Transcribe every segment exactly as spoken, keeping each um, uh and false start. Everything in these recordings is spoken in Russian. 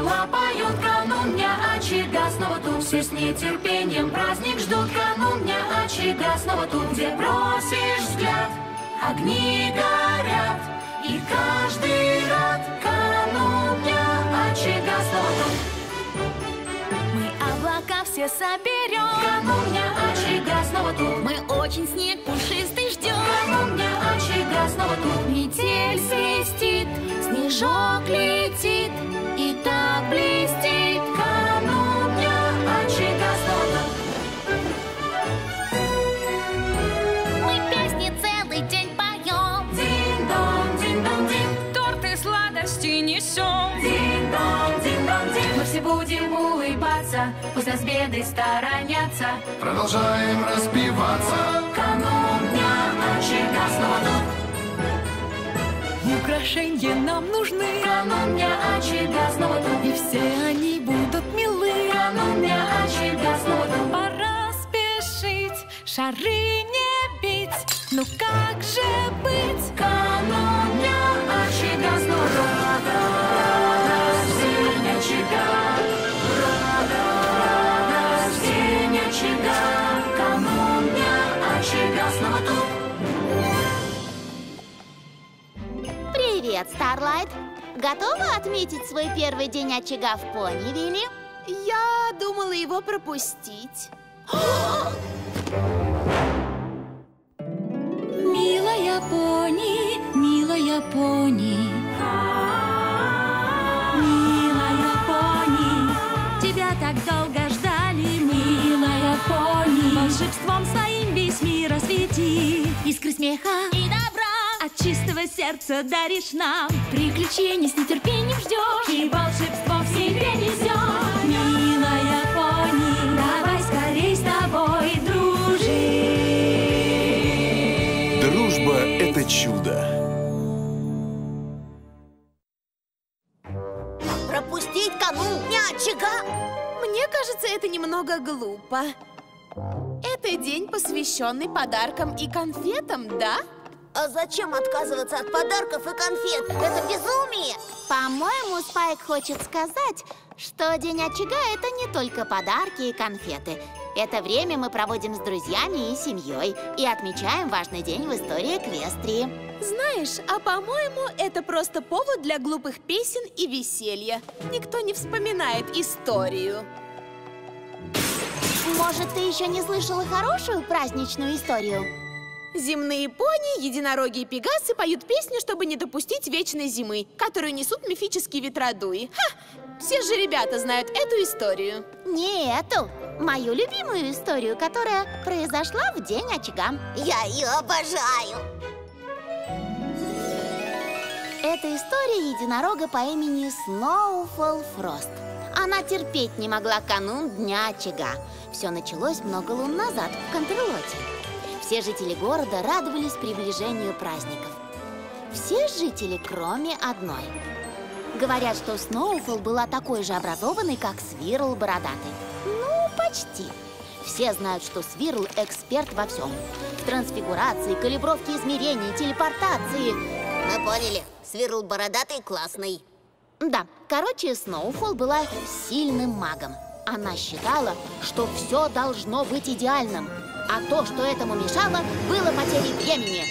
ангела поют. Канун дня очага снова тут. Все с нетерпением праздник ждут. Канун дня очага снова тут. Где бросишь взгляд, огни горят, и каждый рад. Канун дня очага снова тут. Мы облака все соберем. Канун дня очага снова тут. Мы очень снег пушистый ждем. Канун дня очага снова тут. Метель свистит, снежок летит и так блестит. Канун дня очага снова тут. Мы песни целый день поем. Дин-дон, дин-дон-дин. Торты сладости несем. Дин-дон, дин-дон-дин. Мы все будем улыбаться, пусть нас беды сторонятся. Продолжаем распеваться. Канун дня очага снова тут. Украшения нам нужны. Канун дня очага снова тут. И все они будут милы. Канун дня очага снова тут. Пора спешить, шары не бить. Ну как же быть? Канун дня очага снова тут. Радость, день очага. Радость, день очага. Канун дня очага снова тут. Привет, Старлайт! Готова отметить свой первый день очага в Понивилле? Я думала его пропустить. Милая пони, милая пони, милая пони, тебя так долго ждали, милая пони. Волшебством своим весь мир освети, искры смеха и добра от чистого сердца даришь нам. Приключений с нетерпением ждешь и волшебство в себе несешь. Милая пони, давай скорей с тобой дружить. Дружба — это чудо. Пропустить канун дня очага? Мне кажется, это немного глупо. Это день, посвященный подаркам и конфетам, да? А зачем отказываться от подарков и конфет? Это безумие! По-моему, Спайк хочет сказать, что день очага – это не только подарки и конфеты. Это время мы проводим с друзьями и семьей и отмечаем важный день в истории Эквестрии. Знаешь, а по-моему, это просто повод для глупых песен и веселья. Никто не вспоминает историю. Может, ты еще не слышала хорошую праздничную историю? Земные пони, единороги и пегасы поют песню, чтобы не допустить вечной зимы, которую несут мифические ветродуи. Ха! Все же ребята знают эту историю. Не эту, мою любимую историю, которая произошла в день очага. Я ее обожаю! Это история единорога по имени Сноуфол Фрост. Она терпеть не могла канун дня очага. Все началось много лун назад в Контрлоте. Все жители города радовались приближению праздников. Все жители, кроме одной. Говорят, что Сноуфол была такой же образованной, как Свирл Бородатый. Ну, почти. Все знают, что Свирл эксперт во всем. В трансфигурации, калибровке измерений, телепортации. Мы поняли. Свирл Бородатый классный. Да, короче, Сноуфол была сильным магом. Она считала, что все должно быть идеальным. А то, что этому мешало, было потерей времени.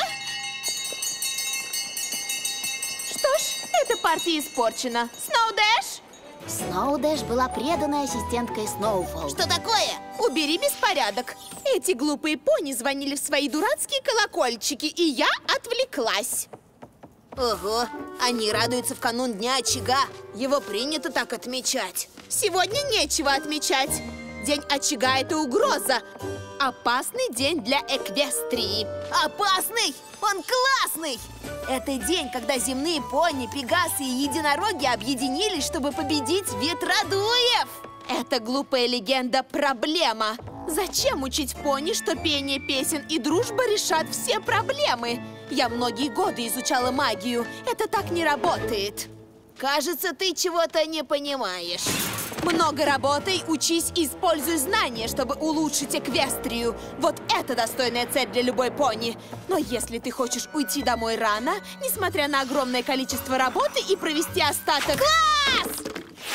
Что ж, эта партия испорчена. Сноудэш! Сноудэш была преданной ассистенткой Сноуфол. Что такое? Убери беспорядок. Эти глупые пони звонили в свои дурацкие колокольчики, и я отвлеклась. Ого, они радуются в канун дня очага. Его принято так отмечать. Сегодня нечего отмечать. День очага – это угроза. Опасный день для Эквестрии. Опасный? Он классный! Это день, когда земные пони, пегасы и единороги объединились, чтобы победить ветродуев. Эта глупая легенда – проблема. Зачем учить пони, что пение песен и дружба решат все проблемы? Я многие годы изучала магию. Это так не работает. Кажется, ты чего-то не понимаешь. Много работай, учись и используй знания, чтобы улучшить Эквестрию. Вот это достойная цель для любой пони. Но если ты хочешь уйти домой рано, несмотря на огромное количество работы, и провести остаток... Класс!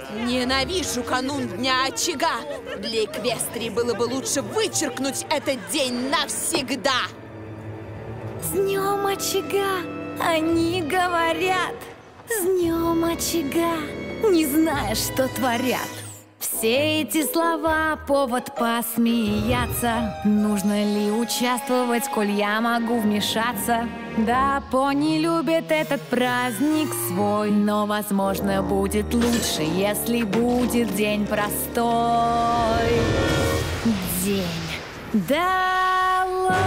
Ненавижу канун Дня очага. Для Эквестрии было бы лучше вычеркнуть этот день навсегда. С днем очага они говорят. С днем очага не знаешь, что творят. Все эти слова — повод посмеяться. Нужно ли участвовать, коль я могу вмешаться? Да, пони любят этот праздник свой, но, возможно, будет лучше, если будет день простой. День долой.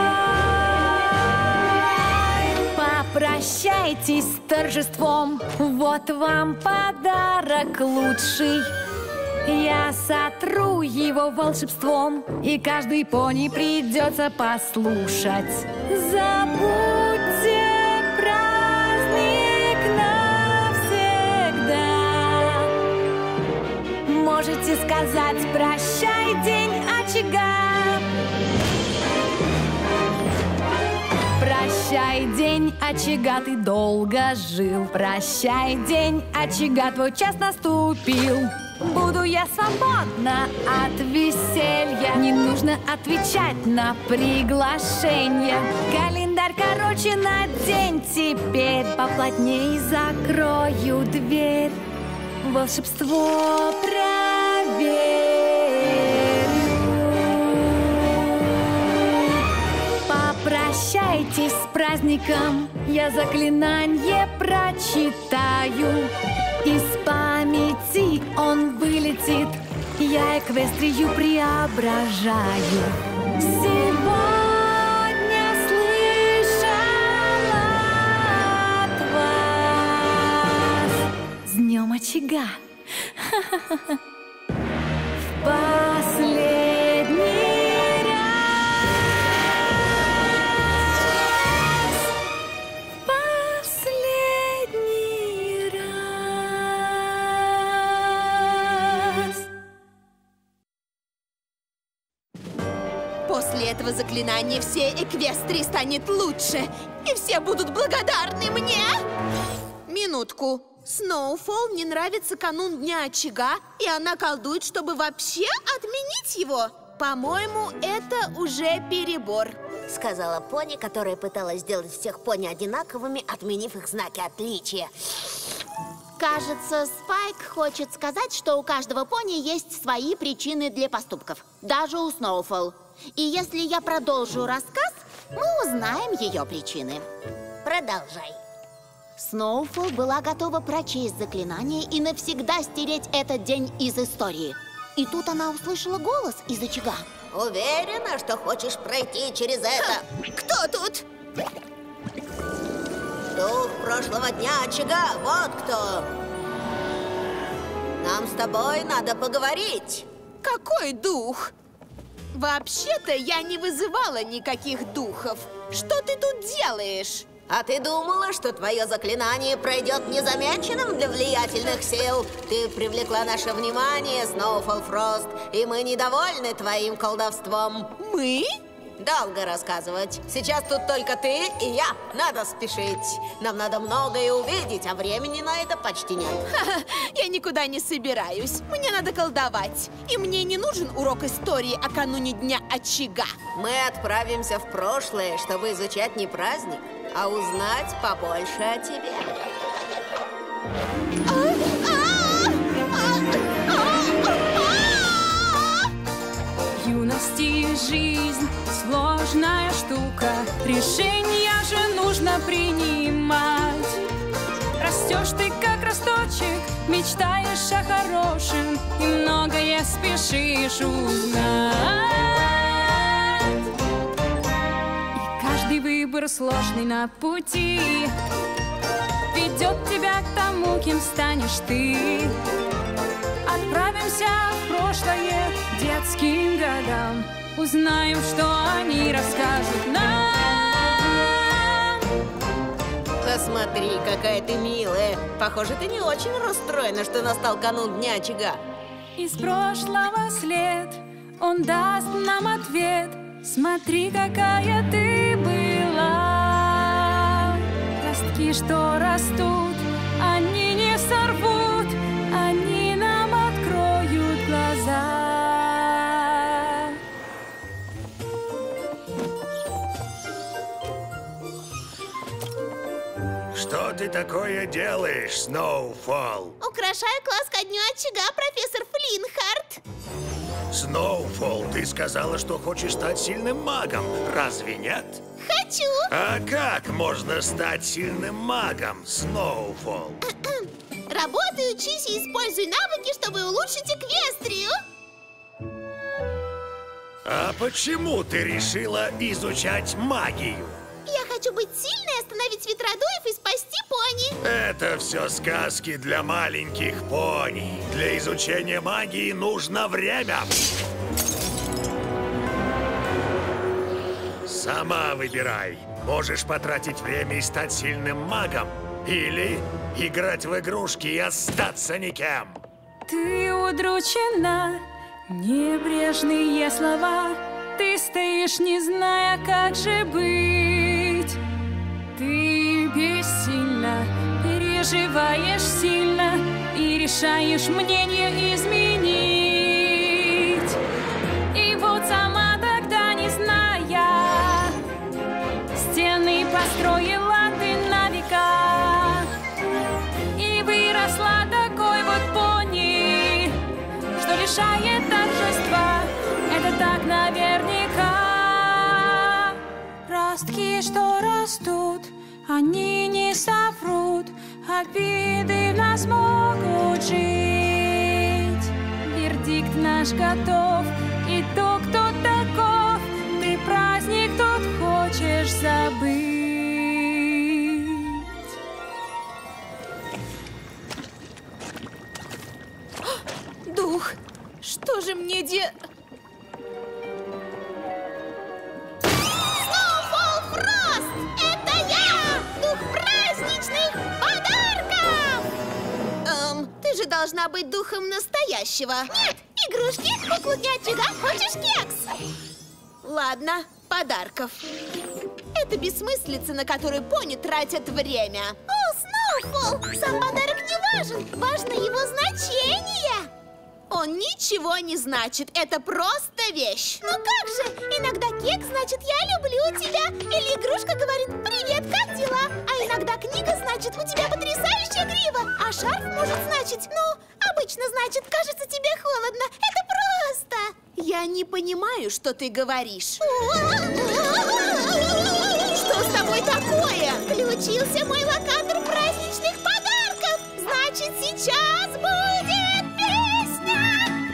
Попрощайтесь с торжеством, вот вам подарок лучший. Я сотру его волшебством, и каждый пони придется послушать. Забудьте праздник навсегда. Можете сказать «Прощай, день очага». Прощай, день очага, ты долго жил. Прощай, день очага, твой час наступил. Буду я свободна от веселья. Не нужно отвечать на приглашение. Календарь короче на день теперь. Поплотней закрою дверь. Волшебство проверю. Попрощайтесь с праздником. Я заклинание прочитаю. Из памяти он вылетит. Я Эквестрию преображаю. Сегодня слышала от вас. С днем очага. В последний раз. В последний раз. После этого заклинания всей Эквестрии станет лучше, и все будут благодарны мне. Минутку. Сноуфол не нравится канун Дня очага, и она колдует, чтобы вообще отменить его. По-моему, это уже перебор. Сказала пони, которая пыталась сделать всех пони одинаковыми, отменив их знаки отличия. Кажется, Спайк хочет сказать, что у каждого пони есть свои причины для поступков. Даже у Сноуфол. И если я продолжу рассказ, мы узнаем ее причины. Продолжай. Сноуфол была готова прочесть заклинание и навсегда стереть этот день из истории. И тут она услышала голос из очага. Уверена, что хочешь пройти через это? Кто тут? Дух прошлого дня очага, вот кто. Нам с тобой надо поговорить. Какой дух? Вообще-то я не вызывала никаких духов. Что ты тут делаешь? А ты думала, что твое заклинание пройдет незамеченным для влиятельных сил? Ты привлекла наше внимание, Сноуфол Фрост, и мы недовольны твоим колдовством. Мы? Долго рассказывать. Сейчас тут только ты и я. Надо спешить. Нам надо многое увидеть, а времени на это почти нет. Ха-ха, я никуда не собираюсь. Мне надо колдовать. И мне не нужен урок истории о кануне Дня очага. Мы отправимся в прошлое, чтобы изучать не праздник, а узнать побольше о тебе. Юность и жизнь — сложная штука. Решения же нужно принимать. Растешь ты, как росточек, мечтаешь о хорошем и многое спешишь узнать. И каждый выбор сложный на пути ведет тебя к тому, кем станешь ты. Отправимся в прошлое, детским годам. Узнаем, что они расскажут нам. Посмотри, какая ты милая. Похоже, ты не очень расстроена, что настал канун Дня очага. Из прошлого след, он даст нам ответ. Смотри, какая ты была. Ростки, что растут, они не сорвут, они ты такое делаешь, Сноуфолл? Украшаю класс ко дню очага, профессор Флинхарт. Сноуфолл, ты сказала, что хочешь стать сильным магом, разве нет? Хочу. А как можно стать сильным магом, Сноуфолл? Работай, учись и используй навыки, чтобы улучшить эквестрию. А почему ты решила изучать магию? Я хочу быть сильной, остановить ветродуев и спасти пони. Это все сказки для маленьких пони. Для изучения магии нужно время. Сама выбирай. Можешь потратить время и стать сильным магом. Или играть в игрушки и остаться никем. Ты удручена, небрежные слова. Ты стоишь, не зная, как же быть. Ты бессильна, переживаешь сильно и решаешь мнение изменить. И вот сама тогда, не зная, стены построила ты на века. И выросла такой вот пони, что лишает торжества. Это так наверняка. Ростки, что растут, они не соврут, обиды в нас могут жить. Вердикт наш готов, итог тот таков. Ты праздник тот хочешь забыть. Дух, что же мне де... Сноуфолл Фрост! Это я! Дух праздничных подарков! Эм, ты же должна быть духом настоящего. Нет, игрушки, куклу для очага, хочешь кекс? Ладно, подарков. Это бессмыслица, на которую пони тратят время. О, Сноуфолл, сам подарок не важен, важно его значение. Он ничего не значит, это просто вещь. Ну как же, иногда кекс значит «я люблю тебя», или игрушка говорит «привет, как дела?», а иногда книга значит «у тебя потрясающая грива», а шарф может значить, ну, обычно значит «кажется, тебе холодно». Это просто. Я не понимаю, что ты говоришь. Что с тобой такое? Включился мой локатор праздничных подарков. Значит, сейчас будет песня.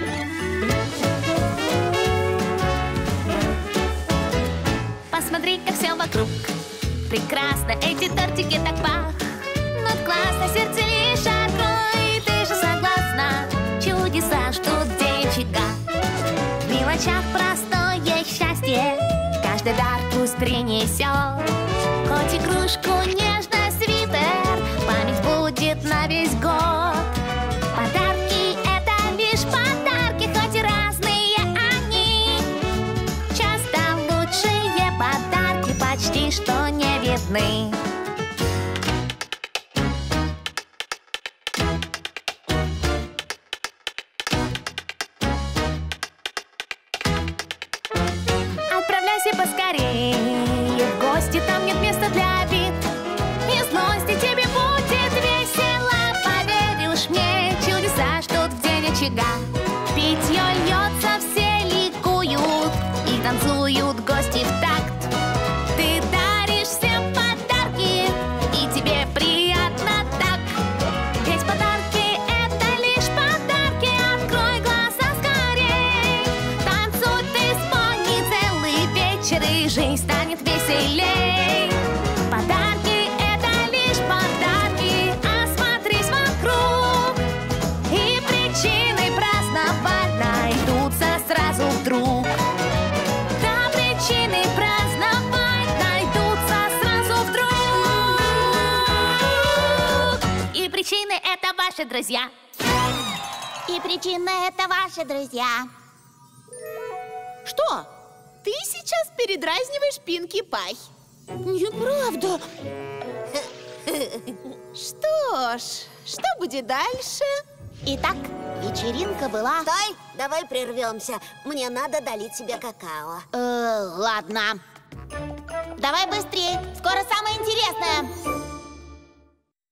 Посмотри, как все вокруг прекрасно, эти тортики так пахнут классно. Сердце лишь открой, ты же согласна. Чудеса ждут день очага. В мелочах простое счастье каждый дар пусть принесет. Хоть игрушку, нежный свитер, память будет на весь год. Подарки — это лишь подарки, хоть и разные они. Часто лучшие подарки почти что не видны. Отправляйся поскорее в гости, там нет места для обид и злости, тебе будет весело, поверь уж мне, чудеса ждут в день очага. Питье льется, все ликуют и танцуют гости в такт. Ты даришь всем подарки, и тебе приятно так. Ведь подарки — это лишь подарки, открой глаза скорей. Танцуй ты с пони целый вечер, и жизнь станет веселей. Подарки — это лишь подарки, осмотрись вокруг, и причины праздновать найдутся сразу вдруг. Да, причины праздновать найдутся сразу вдруг. И причины — это ваши друзья. И причина — это ваши друзья. Что? Ты сейчас передразниваешь Пинки Пай. Неправда. Что ж, что будет дальше? Итак, вечеринка была... Стой, давай прервемся. Мне надо долить себе какао. Э, ладно. Давай быстрее, скоро самое интересное.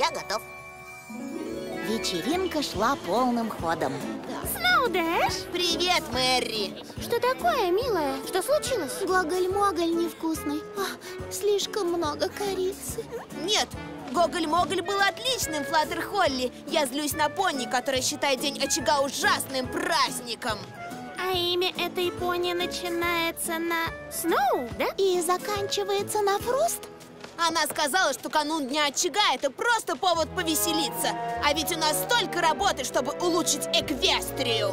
Я готов. Вечеринка шла полным ходом. Сноудэш? Привет, Мэри! Что такое, милая? Что случилось? Гоголь-моголь невкусный. А, слишком много корицы. Нет, Гоголь-моголь был отличным, Флаттерхолли. Я злюсь на пони, которая считает День очага ужасным праздником. А имя этой пони начинается на Сноу, да? И заканчивается на Фрост? Она сказала, что канун Дня очага – это просто повод повеселиться. А ведь у нас столько работы, чтобы улучшить Эквестрию.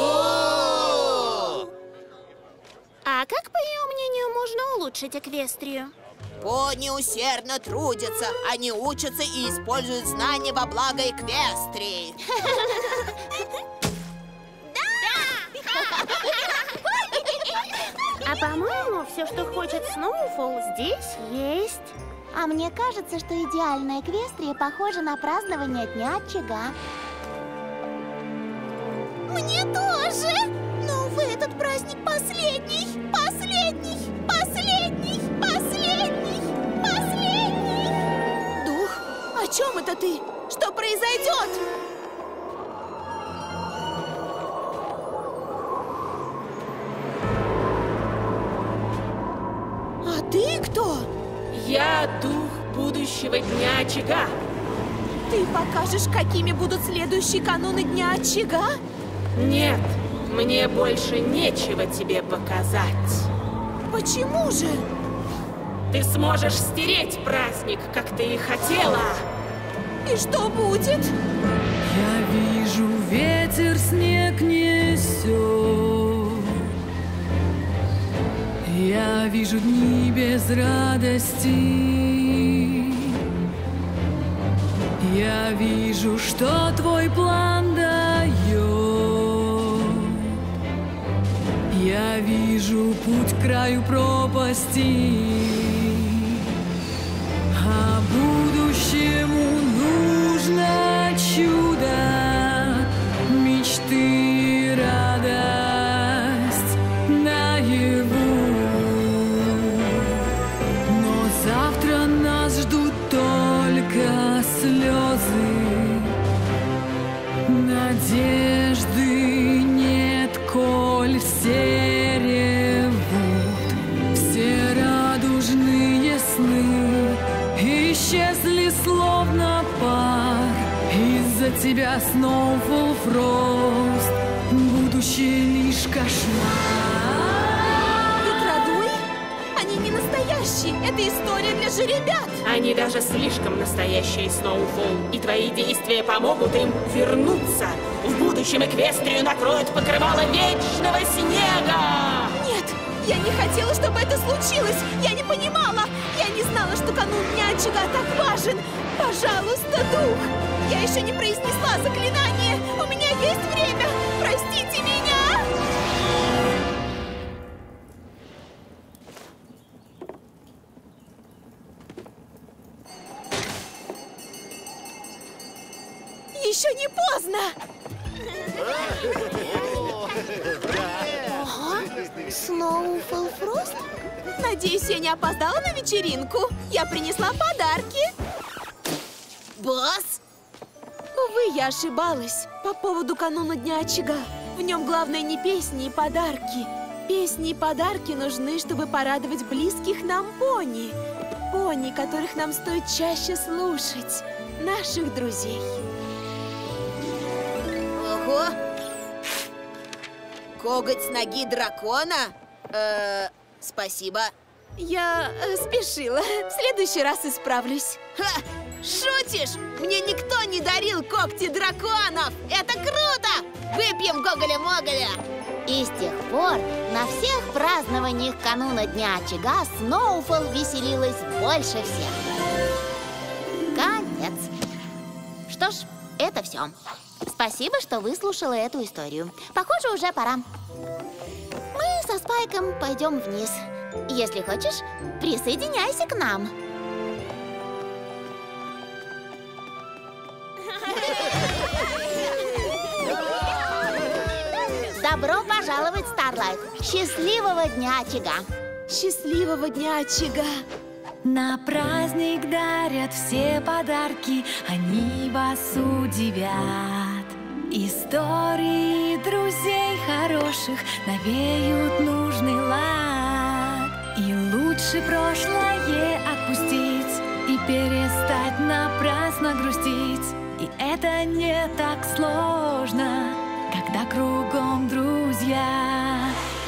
А как, по ее мнению, можно улучшить Эквестрию? Пони усердно трудятся. Они учатся и используют знания во благо Эквестрии. А по-моему, все, что хочет Сноуфолл, здесь есть. А мне кажется, что идеальная Эквестрия похожа на празднование Дня очага. Мне тоже! Но, увы, этот праздник последний! Последний! Последний! Последний! Последний! Дух, о чем это ты? Что произойдет? А ты кто? Я дух будущего Дня очага. Ты покажешь, какими будут следующие кануны Дня очага? Нет, мне больше нечего тебе показать. Почему же? Ты сможешь стереть праздник, как ты и хотела. И что будет? Я вижу, ветер снег несет. Я вижу дни без радости. Я вижу, что твой план дает. Я вижу путь к краю пропасти. А будущему нужно чудо, мечты, радость наяву. Но завтра нас ждут только слезы. Надежды нет, коль все ревут. Все радужные сны исчезли словно пар. Из-за тебя, Сноуфолл Фрост, будущее лишь кошмар. Ветродуи? Они не настоящие. Это история для жеребят. Они даже слишком настоящие, Сноуфолл. И твои действия помогут им вернуться. В будущем Эквестрию накроют покрывало вечного снега. Нет, я не хотела, чтобы это случилось. Я не понимала. Я не знала, что канун Дня очага так важен. Пожалуйста, дух. Я еще не произнесла заклинание. У меня есть время. Простите меня. Еще не поздно. Сноуфолл Фрост? Надеюсь, я не опоздала на вечеринку. Я принесла подарки. Босс? Увы, я ошибалась по поводу кануна Дня очага. В нем главное не песни и подарки. Песни и подарки нужны, чтобы порадовать близких нам пони. Пони, которых нам стоит чаще слушать. Наших друзей. Ого! Коготь с ноги дракона? Э, спасибо. Я э, спешила. В следующий раз исправлюсь. Ха! Шутишь? Мне никто не дарил когти драконов! Это круто! Выпьем Гоголя-моголя! И с тех пор на всех празднованиях кануна Дня очага Сноуфолл веселилась больше всех. Конец. Что ж, это все. Спасибо, что выслушала эту историю. Похоже, уже пора. Мы со Спайком пойдем вниз. Если хочешь, присоединяйся к нам. Добро пожаловать, Старлайт! Счастливого Дня очага! Счастливого Дня очага! На праздник дарят все подарки, они вас удивят. Истории друзей хороших навеют нужный лад. И лучше прошлое отпустить и перестать напрасно грустить. И это не так сложно, когда кругом друзья.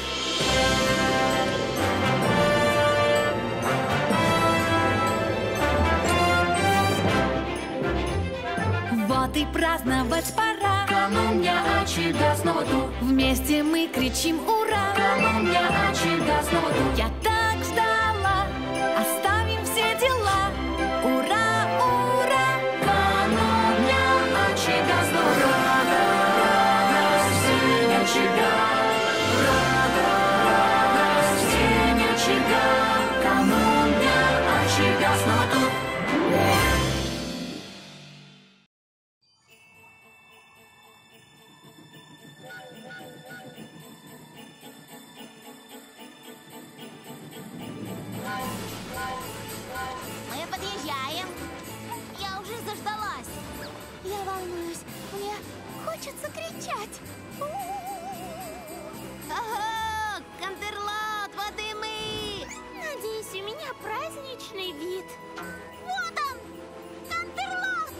Вот и праздновать пора. Канун дня очага снова тут. Вместе мы кричим ура. Канун дня очага снова тут. Я так ждала, оставим все дела. Ура, ура! Канун дня очага снова тут. Радость, день очага. Радость, день очага. Канун дня очага снова тут. Мы подъезжаем. Я уже заждалась. Я волнуюсь. Мне хочется кричать. Ого! Кантерлот, вот и мы! Надеюсь, у меня праздничный вид. Вот он! Кантерлот!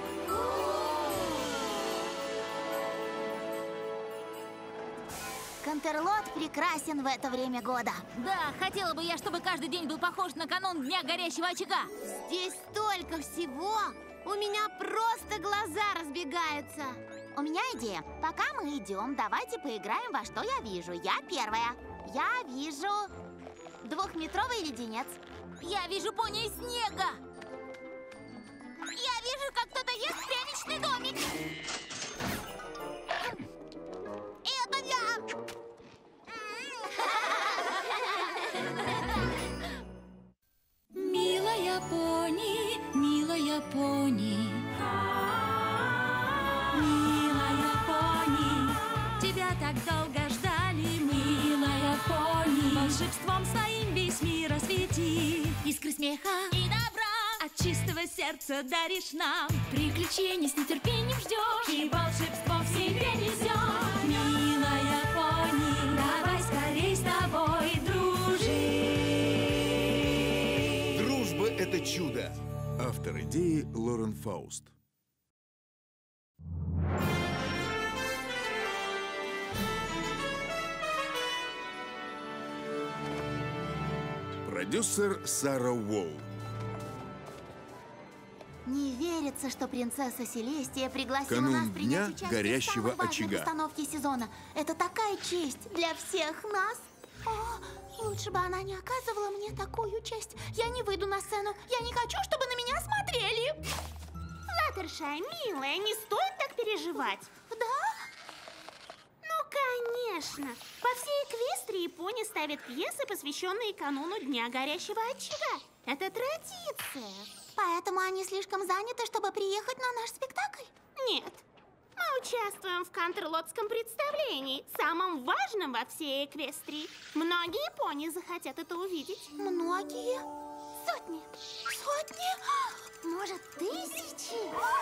Кантерлот прекрасен в это время года. Да, хотела бы я, чтобы каждый день был похож на канун Дня горящего очага. Здесь столько всего! У меня просто глаза разбегаются. У меня идея. Пока мы идем, давайте поиграем во что я вижу. Я первая. Я вижу двухметровый леденец. Я вижу пони из снега. Я вижу, как кто-то ест пряничный домик. Это я! Милая пони, милая пони. Милая пони, тебя так долго ждали, милая пони. Волшебством своим весь мир освети. Искры смеха и добра от чистого сердца даришь нам. Приключений с нетерпением ждешь и волшебство в себе несешь. Милая пони, давай скорей с тобой дружить. Дружба — это чудо. Автор идеи Лорен Фауст. Продюсер Сара Уолл. Не верится, что принцесса Селестия пригласила Канун нас принять дня участие горящего в самой важной очага. постановке сезона. Это такая честь для всех нас. О, лучше бы она не оказывала мне такую честь. Я не выйду на сцену. Я не хочу, чтобы на меня смотрели. Флаттершай, милая, не стоит так переживать. Да? Ну, конечно. По всей Эквестрии пони ставят пьесы, посвященные кануну Дня горящего очага. Это традиция. Поэтому они слишком заняты, чтобы приехать на наш спектакль? Нет. Мы участвуем в Кантерлотском представлении, самом важном во всей Эквестрии. Многие пони захотят это увидеть. Многие? Сотни? Сотни? Может, тысячи?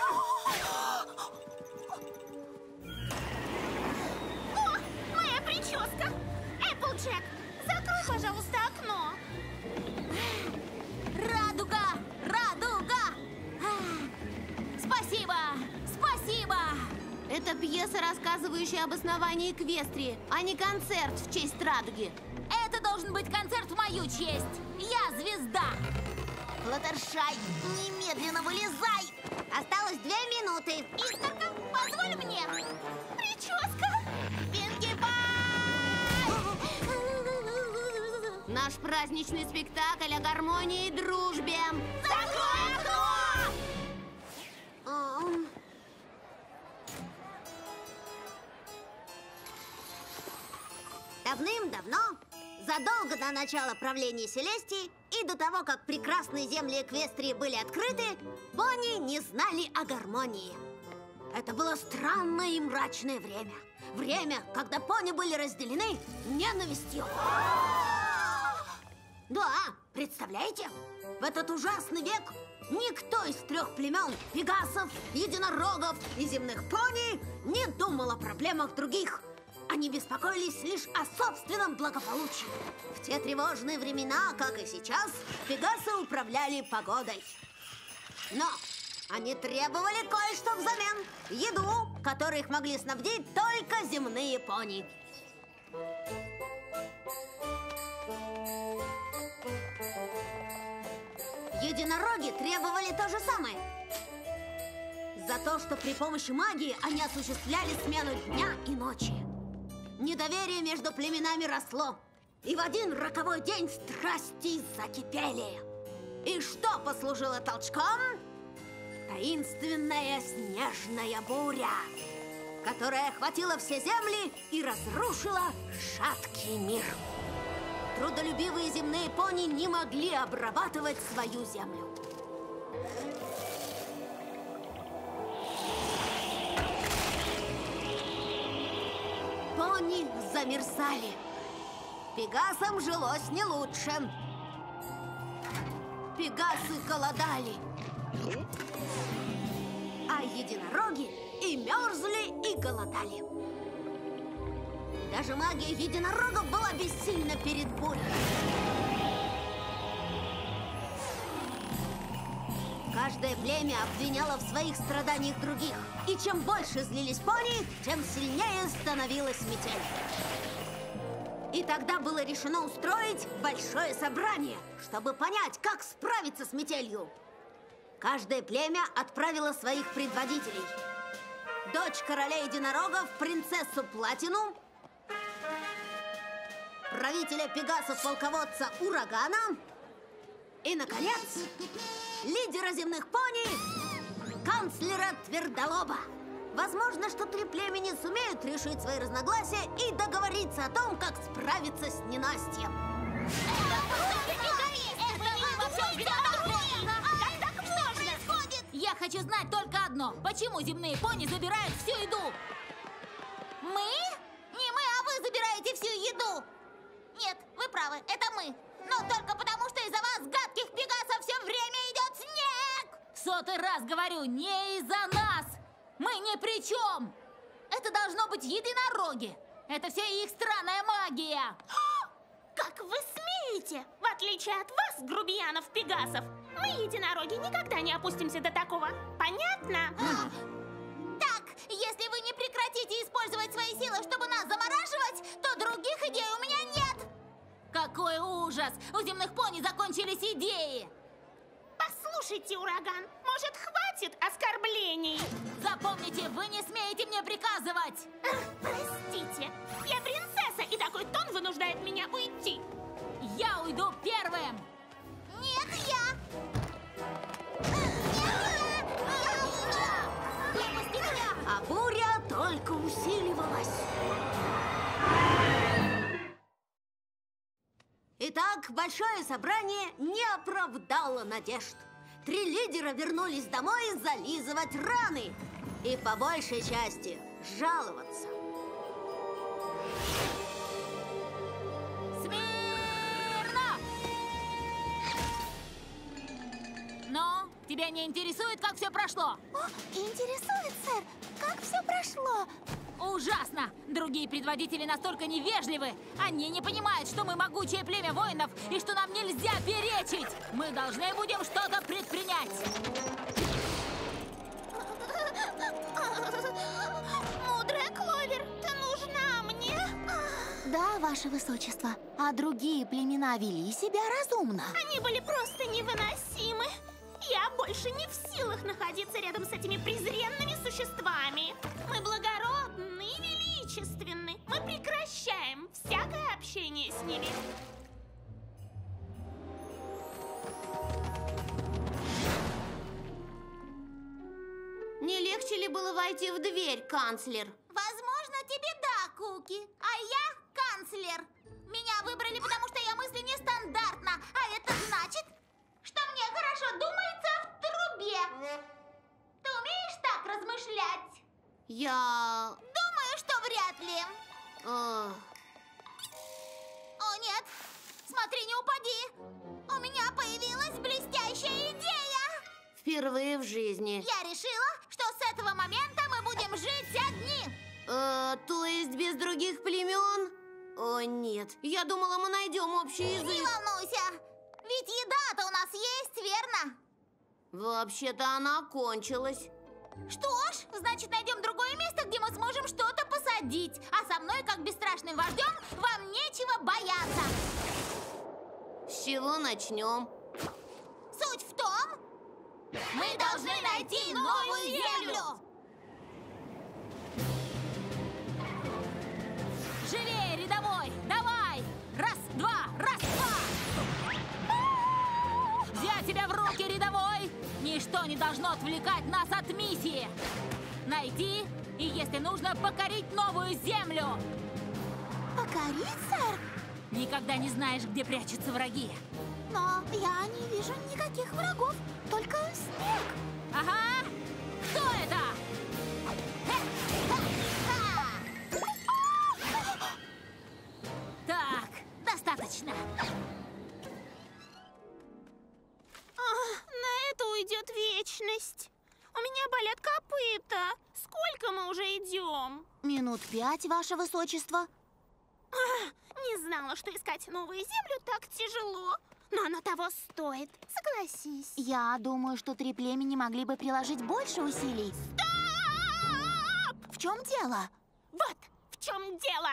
О, моя прическа! Эпплджек, закрой, пожалуйста, окно. Радуга! Радуга! А, спасибо! Спасибо! Это пьеса, рассказывающая об основании Эквестрии, а не концерт в честь радуги. Это должен быть концерт в мою честь! Я звезда! Флаттершай, немедленно вылезай! Осталось две минуты. Искорка, позволь мне! Прическа! Пинки Пай! Наш праздничный спектакль о гармонии и дружбе. Закрой окно! Ам. Давным-давно, задолго до начала правления Селестии и до того, как прекрасные земли Эквестрии были открыты, пони не знали о гармонии. Это было странное и мрачное время. Время, когда пони были разделены ненавистью. Да, представляете? В этот ужасный век никто из трех племен – пегасов, единорогов и земных пони – не думал о проблемах других. Они беспокоились лишь о собственном благополучии. В те тревожные времена, как и сейчас, пегасы управляли погодой. Но они требовали кое-что взамен – еду, которой их могли снабдить только земные пони. Единороги требовали то же самое. За то, что при помощи магии они осуществляли смену дня и ночи. Недоверие между племенами росло. И в один роковой день страсти закипели. И что послужило толчком? Таинственная снежная буря, которая охватила все земли и разрушила шаткий мир. Трудолюбивые земные пони не могли обрабатывать свою землю. Пони замерзали. Пегасам жилось не лучше. Пегасы голодали. А единороги и мерзли, и голодали. Даже магия единорогов была бессильна перед бурей. Каждое племя обвиняло в своих страданиях других. И чем больше злились пони, тем сильнее становилась метель. И тогда было решено устроить большое собрание, чтобы понять, как справиться с метелью. Каждое племя отправило своих предводителей. Дочь короля единорогов, принцессу Платину, правителя пегасов-полководца Урагана и, наконец, лидера земных пони, канцлера Твердолоба. Возможно, что три племени сумеют решить свои разногласия и договориться о том, как справиться с ненастьем. Я хочу знать только одно. Почему земные пони забирают всю еду? Мы? Не мы, а вы забираете всю еду. Нет, вы правы, это мы. Но только потому, что из-за вас, гадких пегасов, все время идет снег. Сотый раз говорю, не из-за нас. Мы ни при чем. Это должно быть единороги. Это все их странная магия. Как вы смеете? В отличие от вас, грубиянов-пегасов, мы, единороги, никогда не опустимся до такого. Понятно? Так, если вы не прекратите использовать свои силы, чтобы нас замораживать, то других идей у меня нет. Какой ужас! У земных пони закончились идеи. Послушайте, Ураган, может, хватит оскорблений? Запомните, вы не смеете мне приказывать. Простите, я принцесса, и такой тон вынуждает меня уйти. Я уйду первым. Нет, я. А буря только усиливалась. Итак, большое собрание не оправдало надежд. Три лидера вернулись домой зализывать раны и по большей части жаловаться. Смирно! Ну, тебя не интересует, как все прошло? О, интересует, сэр. Как все прошло? Ужасно! Другие предводители настолько невежливы. Они не понимают, что мы могучее племя воинов и что нам нельзя перечить. Мы должны будем что-то предпринять. Мудрая Кловер, ты нужна мне? Да, ваше высочество. А другие племена вели себя разумно. Они были просто невыносимы. Я больше не в силах находиться рядом с этими презренными существами. Мы благородны и величественны. Мы прекращаем всякое общение с ними. Не легче ли было войти в дверь, канцлер? Возможно, тебе да, Куки. А я канцлер. Меня выбрали, потому что я мыслю нестандартно. А это значит, что мне хорошо думается в трубе. Ты умеешь так размышлять? Я... Думаю, что вряд ли. О, О нет, смотри, не упади. У меня появилась блестящая Впервые в жизни. Я решила, что с этого момента мы будем жить одни. Э, то есть без других племен? О, нет. Я думала, мы найдем общий язык. Не волнуйся, ведь еда-то у нас есть, верно? Вообще-то она кончилась. Что ж, значит, найдем другое место, где мы сможем что-то посадить. А со мной, как бесстрашным вождем, вам нечего бояться. С чего начнем? Суть в том, мы должны найти новую землю. Живее, рядовой! Давай! Раз, два, раз, два! Взять тебя в руки, рядовой! Ничто не должно отвлекать нас от миссии! Найти и, если нужно, покорить новую землю! Покорить, сэр? Никогда не знаешь, где прячутся враги. Но я не вижу никаких врагов, только снег. Ага! Кто это? Так, достаточно. На это уйдет вечность. У меня болят копыта. Сколько мы уже идем? Минут пять, ваше высочество. Не знала, что искать новую землю так тяжело. Но оно того стоит, согласись. Я думаю, что три племени могли бы приложить больше усилий. Стоп! В чем дело? Вот в чем дело.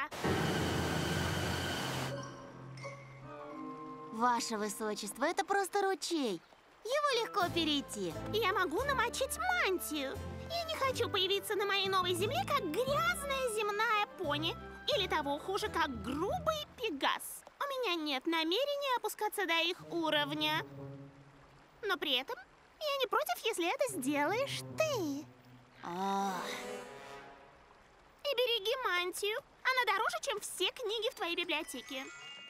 Ваше высочество, это просто ручей. Его легко перейти. Я могу намочить мантию. Я не хочу появиться на моей новой земле, как грязная земная пони. Или того хуже, как грубый пегас. У меня нет намерения опускаться до их уровня. Но при этом я не против, если это сделаешь ты. Ах. И береги мантию. Она дороже, чем все книги в твоей библиотеке.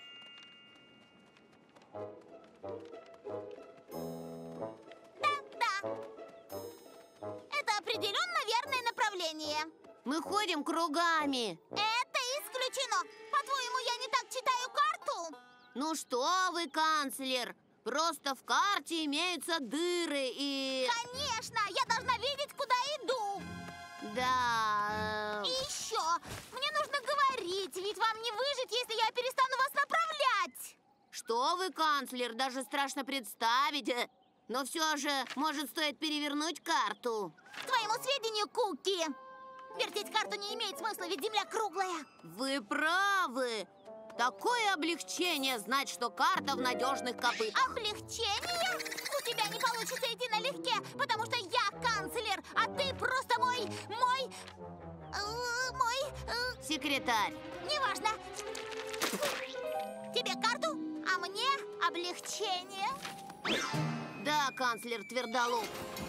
Да, да. Это определенно верное направление. Мы ходим кругами. Это исключено. По-твоему, я не так читаю карту? Ну что вы, канцлер? Просто в карте имеются дыры и... Конечно, я должна видеть, куда иду. Да... И еще, мне нужно говорить, ведь вам не выжить, если я перестану вас направлять. Что вы, канцлер, даже страшно представить. Но все же, может, стоит перевернуть карту. К твоему сведению, Куки, вертеть карту не имеет смысла, ведь земля круглая. Вы правы. Такое облегчение знать, что карта в надежных копытах. Облегчение? У тебя не получится идти налегке, потому что я канцлер, а ты просто мой... мой... Э, мой... Э, секретарь. Неважно. Тебе карту, а мне облегчение. Да, канцлер Твердолоб.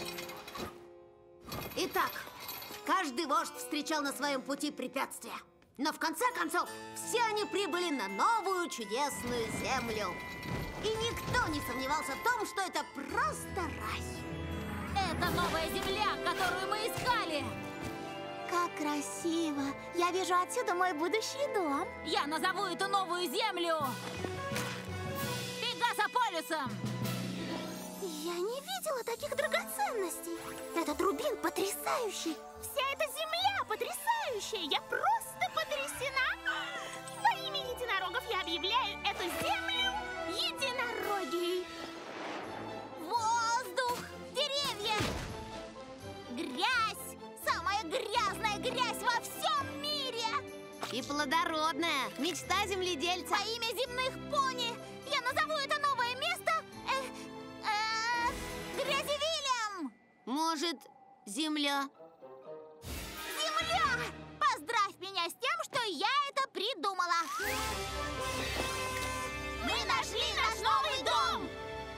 Итак, каждый вождь встречал на своем пути препятствия. Но в конце концов, все они прибыли на новую чудесную землю. И никто не сомневался в том, что это просто рай. Это новая земля, которую мы искали. Как красиво. Я вижу отсюда мой будущий дом. Я назову эту новую землю Пегасополисом. Я не видела таких драгоценностей. Этот рубин потрясающий. Вся эта земля потрясающая. Я просто потрясена. Во имя единорогов я объявляю эту землю единорогией. Воздух, деревья, грязь. Самая грязная грязь во всем мире. И плодородная. Мечта земледельца. Во имя земных пони я назову это новое место э, э, Грязевилем. Может, земля? Земля! Поздравь меня с тем, что я это придумала. Мы нашли наш новый дом.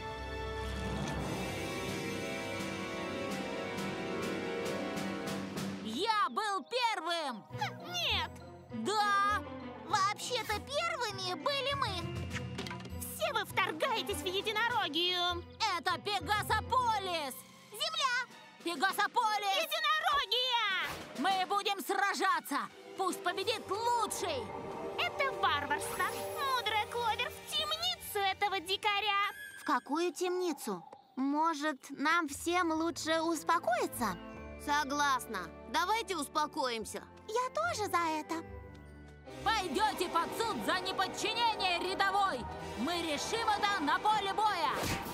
Я был первым. Нет. Да. Вообще-то первыми были мы. Все вы вторгаетесь в единорогию. Это Пегасополис. Земля. Пегасополис. Единорогия. Мы будем сражаться. Пусть победит лучший. Это варварство. Мудрая Кловер в темницу этого дикаря. В какую темницу? Может, нам всем лучше успокоиться? Согласна. Давайте успокоимся. Я тоже за это. Пойдете под суд за неподчинение рядовой. Мы решим это на поле боя.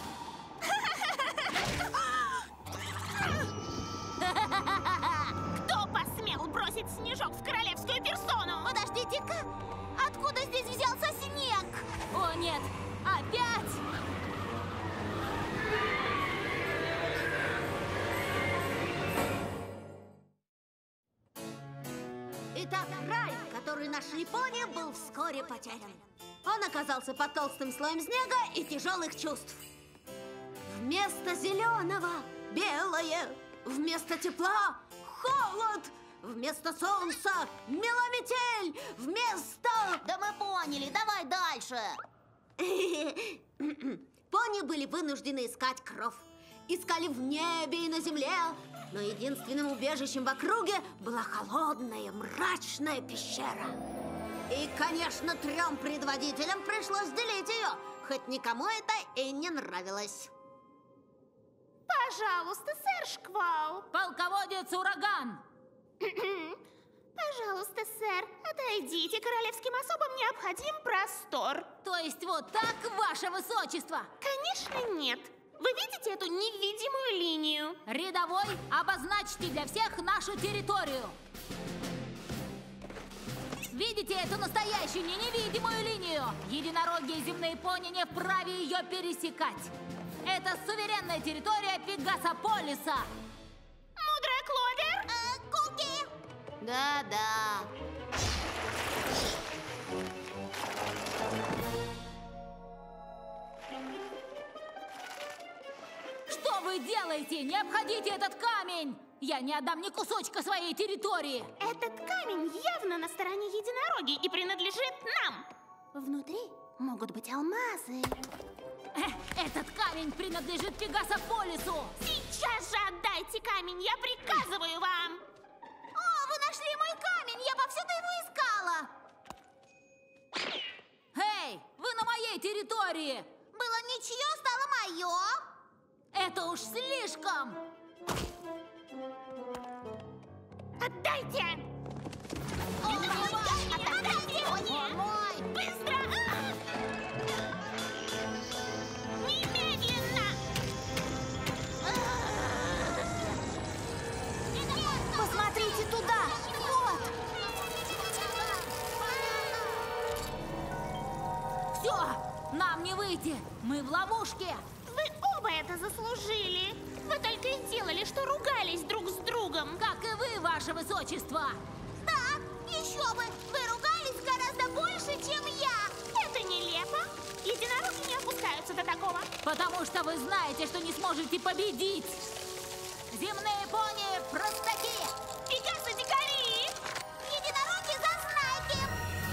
Кто посмел бросить снежок в королевскую персону? Подождите-ка, откуда здесь взялся снег? О нет, опять! Итак, рай, который нашли пони, был вскоре потерян. Он оказался под толстым слоем снега и тяжелых чувств. Вместо зеленого – белое, вместо тепла – холод, вместо солнца – мелометель, вместо… Да мы поняли, давай дальше. Пони были вынуждены искать кров. Искали в небе и на земле, но единственным убежищем в округе была холодная, мрачная пещера. И, конечно, трем предводителям пришлось делить ее, хоть никому это и не нравилось. Пожалуйста, сэр Шквал. Полководец Ураган. Пожалуйста, сэр, отойдите. Королевским особам необходим простор. То есть вот так, ваше высочество? Конечно, нет. Вы видите эту невидимую линию? Рядовой, обозначьте для всех нашу территорию. Видите эту настоящую, не невидимую линию? Единороги и земные пони не вправе ее пересекать. Это суверенная территория Пегасополиса. Мудрая Кловер? Э, Куки! Да-да. Что вы делаете? Не обходите этот камень! Я не отдам ни кусочка своей территории! Этот камень явно на стороне единороги и принадлежит нам. Внутри могут быть алмазы. Этот камень принадлежит Пегасополису! Сейчас же отдайте камень, я приказываю вам! О, вы нашли мой камень! Я повсюду его искала! Эй, вы на моей территории! Было ничье, стало мое! Это уж слишком! Отдайте! О, мой камень! Отдайте мне! Он мой! Быстро! Немедленно! Посмотрите туда! Вот! Все! Нам не выйти! Мы в ловушке! Вы оба это заслужили! Вы только и делали, что ругались друг с другом! Как и вы, ваше высочество! Да, еще бы! Вы ругались гораздо больше, чем я! Это нелепо! Единороги не опускаются до такого! Потому что вы знаете, что не сможете победить! Земные пони простаки! Пегасы-дикари! Единороги зазнайки!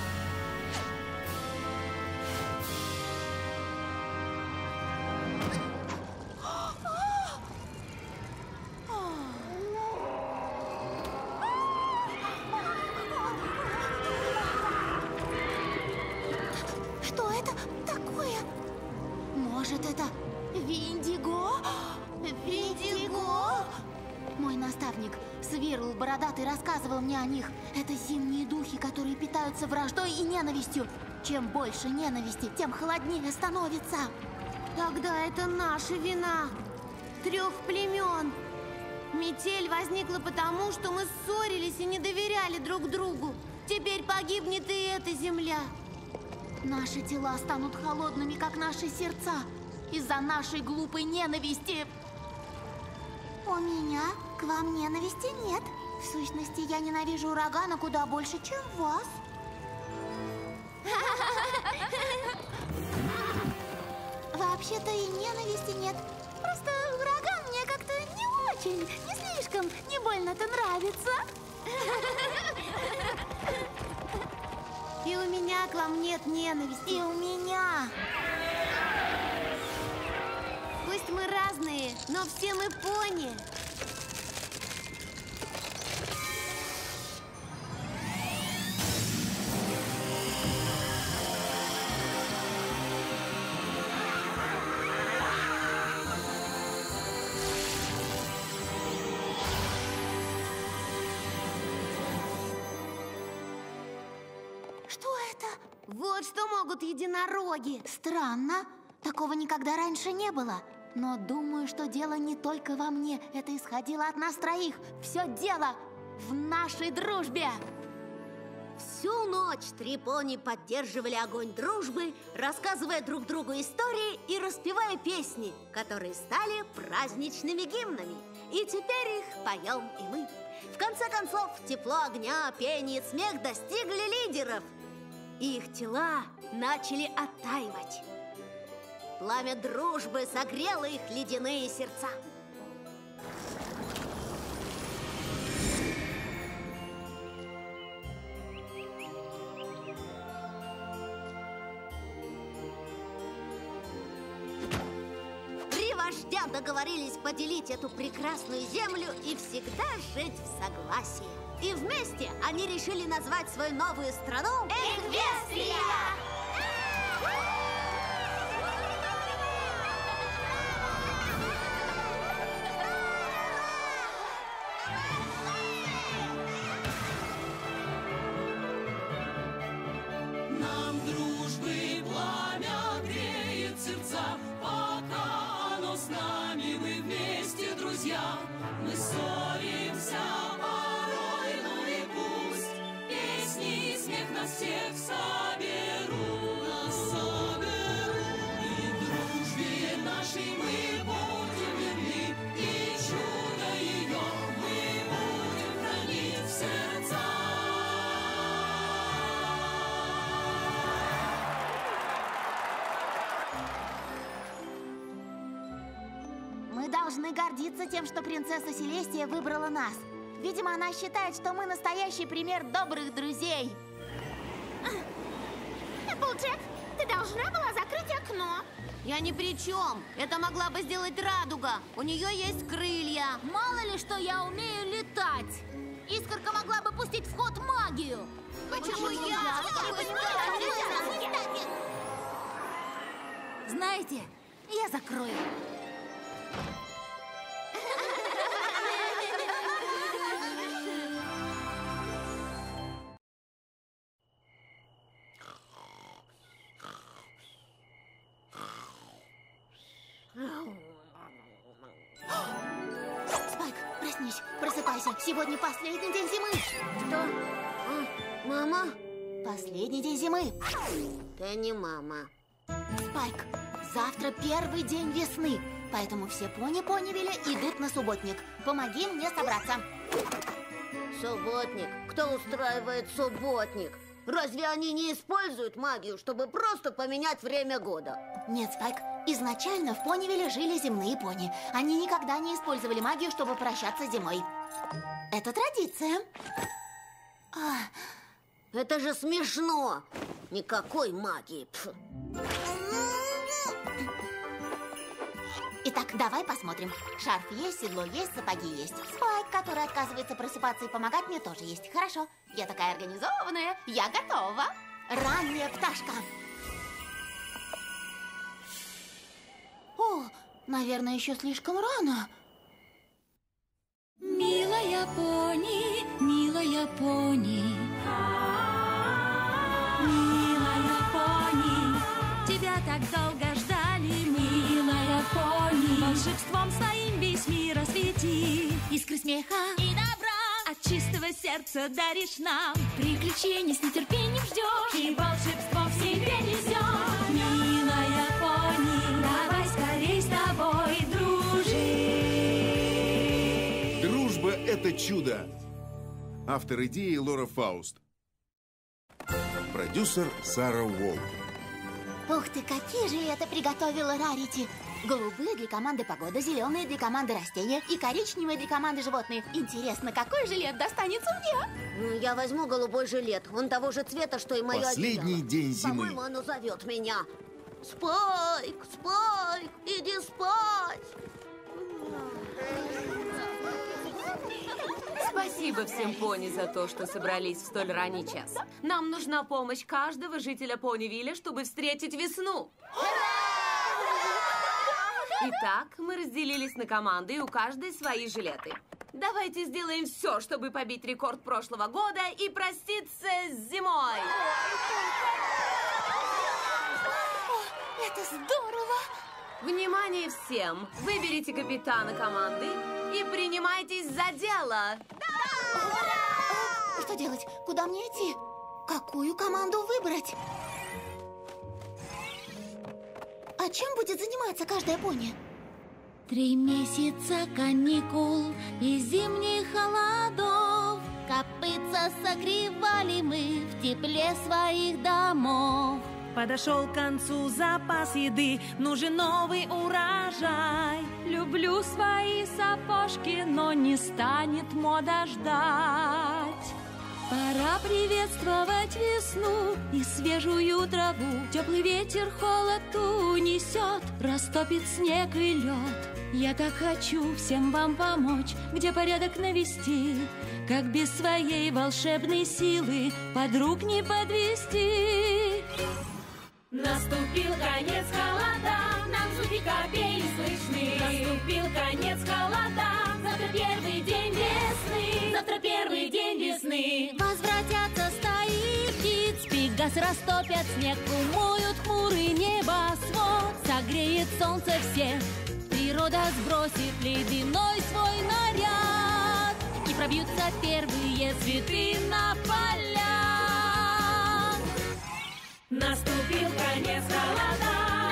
Что это такое? Может, это Виндиго? Виндиго? Мой наставник, Свирл Бородатый, рассказывал мне о них. Это зимние духи, которые питаются враждой и ненавистью. Чем больше ненависти, тем холоднее становится. Тогда это наша вина. Трех племен. Метель возникла потому, что мы ссорились и не доверяли друг другу. Теперь погибнет и эта земля. Наши тела станут холодными, как наши сердца, из-за нашей глупой ненависти. У меня к вам ненависти нет. В сущности, я ненавижу урагана куда больше, чем вас. Вообще-то и ненависти нет. Просто ураган мне как-то не очень, не слишком, не больно-то нравится. И у меня к вам нет ненависти. И у меня. Пусть мы разные, но все мы пони. это? Вот что могут единороги. Странно. Такого никогда раньше не было. Но думаю, что дело не только во мне. Это исходило от нас троих. Все дело в нашей дружбе. Всю ночь три пони поддерживали огонь дружбы, рассказывая друг другу истории и распевая песни, которые стали праздничными гимнами. И теперь их поем и мы. В конце концов, тепло огня, пение и смех достигли лидеров. И их тела начали оттаивать. Пламя дружбы согрело их ледяные сердца. Три вождя договорились поделить эту прекрасную землю и всегда жить в согласии. И вместе они решили назвать свою новую страну Эквестрия! Нам дружбы пламя греет сердца, пока оно с нами, мы вместе, друзья. Мы ссоримся порой, ну и пусть песни и смех нас всех соберут, нас соберут. И дружбе нашей мы будем верны, и чудо ее мы будем хранить в сердцах. Мы должны гордиться тем, что принцесса Селестия выбрала нас. Видимо, она считает, что мы настоящий пример добрых друзей. Эпплджек, ты должна была закрыть окно. Я ни при чем. Это могла бы сделать Радуга. У нее есть крылья. Мало ли, что я умею летать. Искорка могла бы пустить в ход магию. Почему я? Знаете, я закрою. Спайк, проснись, просыпайся. Сегодня последний день зимы. Что? А, мама? Последний день зимы. Ты не мама. Спайк, завтра первый день весны. Поэтому все пони Понивиля идут на субботник. Помоги мне собраться. Субботник? Кто устраивает субботник? Разве они не используют магию, чтобы просто поменять время года? Нет, Спайк, изначально в Понивиле жили земные пони. Они никогда не использовали магию, чтобы прощаться с зимой. Это традиция. А, это же смешно. Никакой магии. Пф. Итак, давай посмотрим. Шарф есть, седло есть, сапоги есть. Спайк, который отказывается просыпаться и помогать мне, тоже есть. Хорошо, я такая организованная. Я готова. Ранняя пташка. О, наверное, еще слишком рано. Милая пони, милая пони, милая пони, тебя так долго ждали, милая пони. Волшебством своим весь мир освети, искры смеха и добра от чистого сердца даришь нам. Приключения с нетерпением ждешь и волшебство в себе несешь. Милая пони, давай скорей с тобой дружить. Дружба — это чудо. Автор идеи Лора Фауст. Продюсер Сара Уолт. Ух ты, какие жилеты приготовила Рарити. Голубые для команды погода, зеленые для команды растения и коричневые для команды животные. Интересно, какой жилет достанется мне? Я возьму голубой жилет. Он того же цвета, что и мое Последний одеяло. день зимы. По-моему, оно зовет меня. Спайк, Спайк, иди спать. Спасибо всем пони за то, что собрались в столь ранний час. Нам нужна помощь каждого жителя Понивиля, чтобы встретить весну. Итак, мы разделились на команды, и у каждой свои жилеты. Давайте сделаем все, чтобы побить рекорд прошлого года и проститься с зимой. О, это здорово! Внимание всем! Выберите капитана команды и принимайтесь за дело. Да! Что делать? Куда мне идти? Какую команду выбрать? А чем будет заниматься каждая пони? Три месяца каникул и зимних холодов. Копытца согревали мы в тепле своих домов. Подошел к концу запас еды, нужен новый урожай. Люблю свои сапожки, но не станет мода ждать. Пора приветствовать весну и свежую траву. Теплый ветер холод унесет, растопит снег и лед. Я так хочу всем вам помочь, где порядок навести, как без своей волшебной силы подруг не подвести. Наступил конец холодам, нам звуки капель слышны. Наступил конец холодам, завтра первый день весны. Завтра первый день весны. Возвратятся стаи птиц, пегасы растопят снег, умоют хмурый небосвод. Согреет солнце всех, природа сбросит ледяной свой наряд, и пробьются первые цветы на полях. Наступил конец холодам,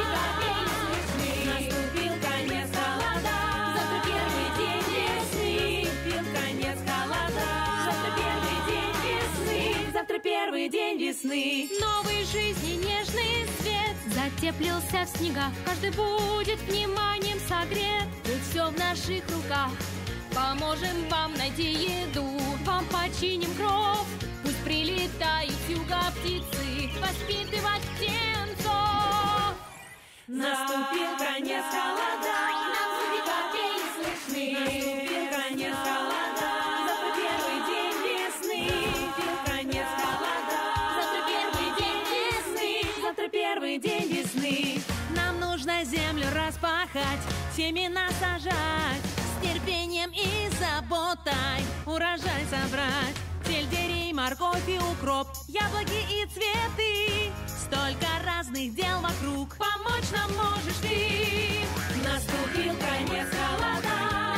наступил конец холодам, завтра первый день весны. Наступил конец холодам, завтра первый день весны. Завтра первый день весны. Новой жизни нежный свет затеплился в снегах, каждый будет вниманием согрет. Тут все в наших руках, поможем вам найти еду, вам починим кров. Пусть прилетают с юга птицы воспитывать птенцов. Наступил конец холодам, нам звуки капель слышны. Наступил конец холодам, завтра первый день весны. Наступил конец холодам, завтра первый день весны. Завтра первый день весны. Нам нужно землю распахать, семена сажать, с терпением и заботой урожай собрать. Сельдерей, морковь и укроп, яблоки и цветы. Столько разных дел вокруг, помочь нам можешь ты. Наступил конец холодам,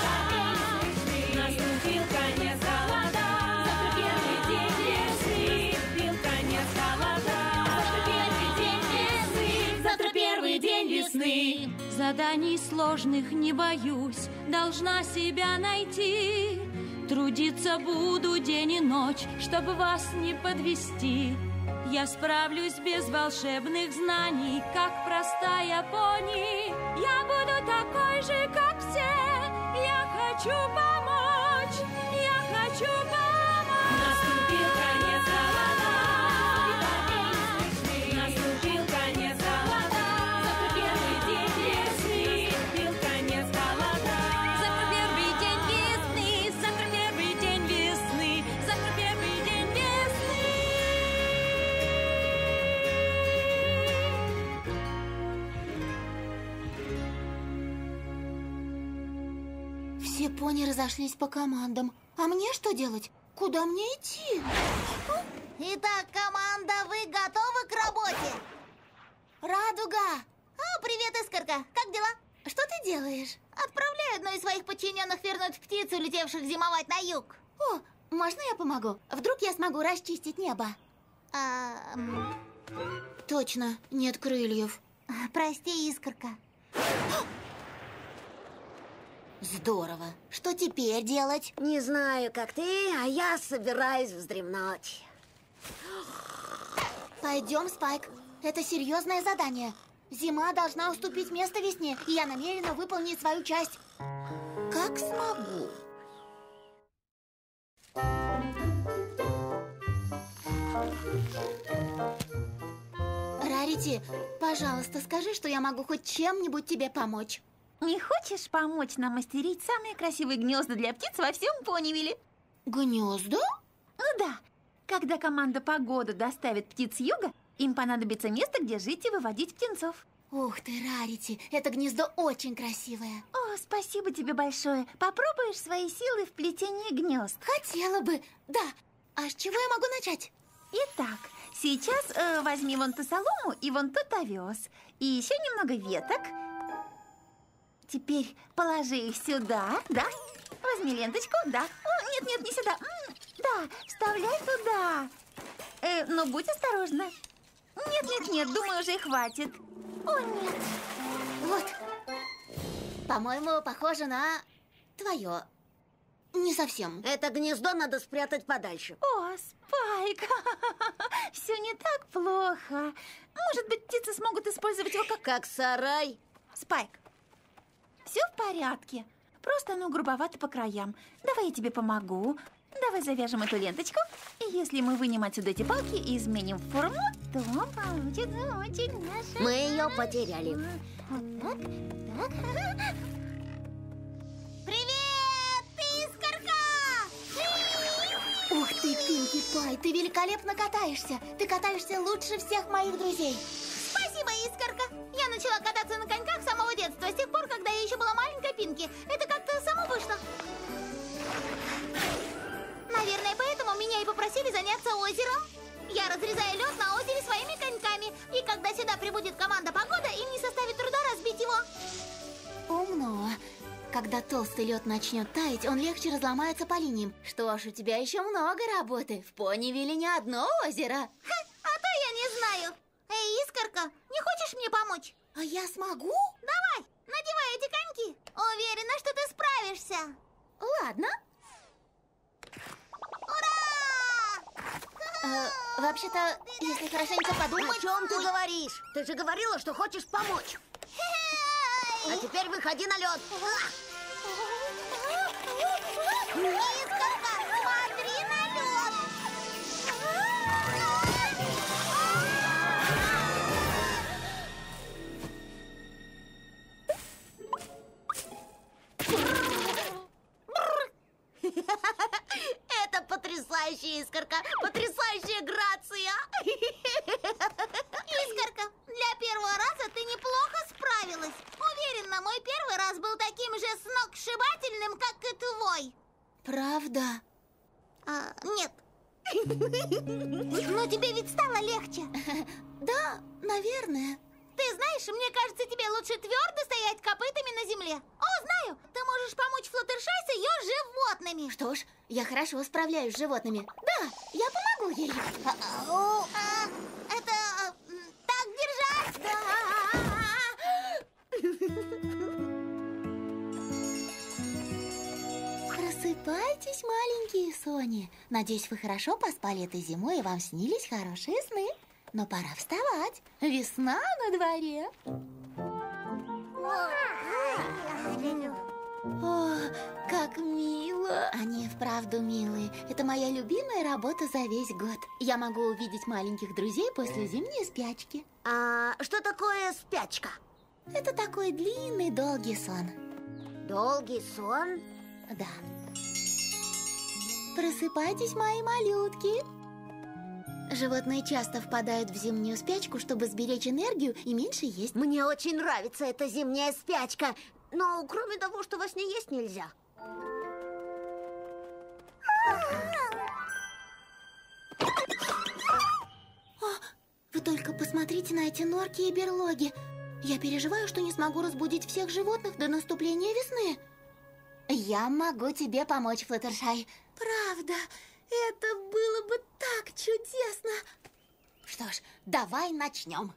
наступил конец холодам, завтра первый день весны. Наступил конец холодам, завтра первый день весны. Завтра первый день весны. Заданий сложных не боюсь, должна себя найти. Трудиться буду день и ночь, чтобы вас не подвести. Я справлюсь без волшебных знаний, как простая пони. Я буду такой же, как все. Я хочу помочь, я хочу помочь. Наступил конец холодам, наступил конец холодам, завтра первый день весны. Наступил конец холодам, завтра первый день весны, завтра первый день весны, завтра первый день весны. Все пони разошлись по командам. А мне что делать? Куда мне идти? Итак, команда, вы готовы к работе? Радуга! О, привет, Искорка. Как дела? Что ты делаешь? Отправляю одну из своих подчиненных вернуть птиц, улетевших зимовать на юг. О, можно я помогу? Вдруг я смогу расчистить небо? А, м, Точно, нет крыльев. прости, Искорка. Здорово. Что теперь делать? Не знаю, как ты, а я собираюсь вздремнуть. Пойдем, Спайк. Это серьезное задание. Зима должна уступить место весне, и я намерена выполнить свою часть. Как смогу. Рарити, пожалуйста, скажи, что я могу хоть чем-нибудь тебе помочь. Не хочешь помочь нам мастерить самые красивые гнезда для птиц во всем Понивилле? Гнезда? Ну да. Когда команда «Погода» доставит птиц с юга, им понадобится место, где жить и выводить птенцов. Ух ты, Рарити, это гнездо очень красивое. О, спасибо тебе большое. Попробуешь свои силы в плетении гнезд? Хотела бы, да. А с чего я могу начать? Итак, сейчас э, возьми вон ту солому и вон тот овес. И еще немного веток. Теперь положи их сюда, да? Возьми ленточку, да. О, нет, нет, не сюда. М, да, вставляй туда. Э, но будь осторожна. Нет, нет, нет, думаю, уже хватит. О, нет. Вот. По-моему, похоже на твое. Не совсем. Это гнездо надо спрятать подальше. О, Спайк, все не так плохо. Может быть, птицы смогут использовать его как... Как сарай. Спайк, все в порядке. Просто оно грубовато по краям. Давай я тебе помогу. Давай завяжем эту ленточку. И если мы вынем отсюда эти палки и изменим форму, то получится очень наша... Мы ее потеряли. Вот так, так. Привет, Искорка! Ух ты, Пинки Пай, ты великолепно катаешься. Ты катаешься лучше всех моих друзей. Спасибо, Искорка. Я начала кататься на коньках с самого детства, с тех пор, когда я еще была маленькой Пинки. Это как-то само вышло. Наверное, поэтому меня и попросили заняться озером. Я разрезаю лед на озере своими коньками. И когда сюда прибудет команда «Погода», им не составит труда разбить его. Умно. Когда толстый лед начнет таять, он легче разломается по линиям. Что ж, у тебя еще много работы. В Понивилле не одно озеро. Ха, а то я не знаю. Эй, Искорка, не хочешь мне помочь? А я смогу? Давай, надевай эти коньки. Уверена, что ты справишься. Ладно. Ура! Э, вообще-то, если хорошенько подумать... О чем ты говоришь? Ты же говорила, что хочешь помочь. А теперь выходи на лед. Искорка, смотри на лед. Это потрясающая Искорка, потрясающая грация. Искорка, для первого раза ты неплохо справилась. Уверена, мой первый раз был таким же сногсшибательным, как и твой. Правда? А, нет. Но тебе ведь стало легче. Да, наверное. Ты знаешь, мне кажется, тебе лучше твердо стоять копытами на земле. О, знаю, ты можешь помочь Флаттершай с ее животными. Что ж, я хорошо справляюсь с животными. Да, я помогу ей. А, а, а, это... а, так держать? Да. Просыпайтесь, маленькие Сони. Надеюсь, вы хорошо поспали этой зимой и вам снились хорошие сны. Но пора вставать. Весна на дворе. О, как мило. Они вправду милые. Это моя любимая работа за весь год. Я могу увидеть маленьких друзей после зимней спячки. А что такое спячка? Это такой длинный, долгий сон. Долгий сон? Да. Просыпайтесь, мои малютки. Животные часто впадают в зимнюю спячку, чтобы сберечь энергию и меньше есть. Мне очень нравится эта зимняя спячка. Но кроме того, что во сне есть нельзя. О, вы только посмотрите на эти норки и берлоги. Я переживаю, что не смогу разбудить всех животных до наступления весны. Я могу тебе помочь, Флаттершай. Правда, это было бы так чудесно. Что ж, давай начнем.